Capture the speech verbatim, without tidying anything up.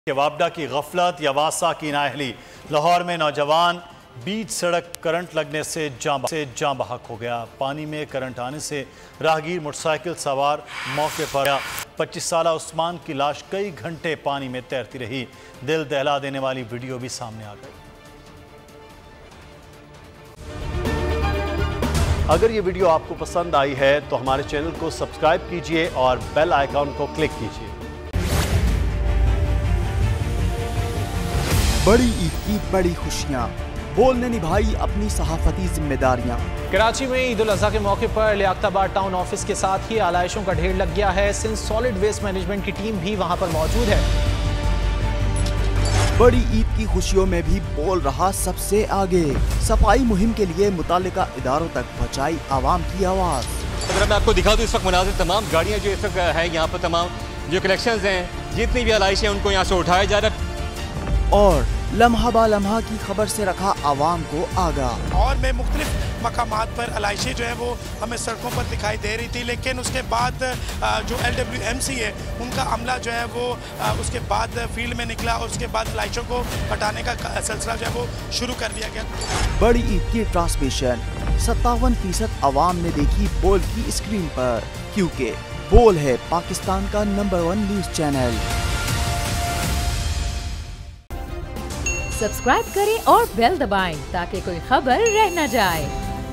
के वापडा की गफलत या वासा की नाअहली। लाहौर में नौजवान बीच सड़क करंट लगने से जान से जान बहक हो गया। पानी में करंट आने से राहगीर मोटरसाइकिल सवार मौके पर। पच्चीस साल उस्मान की लाश कई घंटे पानी में तैरती रही। दिल दहला देने वाली वीडियो भी सामने आ गई। अगर ये वीडियो आपको पसंद आई है तो हमारे चैनल को सब्सक्राइब कीजिए और बेल आइकॉन को क्लिक कीजिए। बड़ी ईद की बड़ी खुशियां, बोल ने निभाई अपनी सहाफती जिम्मेदारियां। कराची में ईद उल अजहा के मौके पर लियाकताबाद टाउन ऑफिस के साथ ही आलाइशों का ढेर लग गया है। सिंध सॉलिड वेस्ट मैनेजमेंट की टीम भी वहां पर मौजूद है। बड़ी ईद की खुशियों में भी बोल रहा सबसे आगे। सफाई मुहिम के लिए मुतालिका इदारों तक पहुंचाई आवाम की आवाज। अगर मैं आपको दिखा दूं इस वक्त मनाजिर, तमाम गाड़ियां जो इस वक्त है यहाँ पर, तमाम जो कलेक्शंस हैं, जितनी भी आलाइश है उनको यहाँ से उठाया जा रहा है और लम्हा बा लम्हा की खबर से रखा आवाम को आगाह। और में मुख्तलिफ मकामात पर आलाइशें जो है वो हमें सड़कों पर दिखाई दे रही थी, लेकिन उसके बाद जो एल डब्ल्यू एम सी है उनका अमला जो है वो उसके बाद फील्ड में निकला और उसके बाद आलाइशों को हटाने का सिलसिला जो है वो शुरू कर दिया गया। बड़ी ईद की ट्रांसमिशन सत्तावन फीसद आवाम ने देखी बोल की स्क्रीन पर, क्योंकि बोल है पाकिस्तान का number one news channel. Subscribe करें और बेल दबाएं ताकि कोई खबर रह न जाए।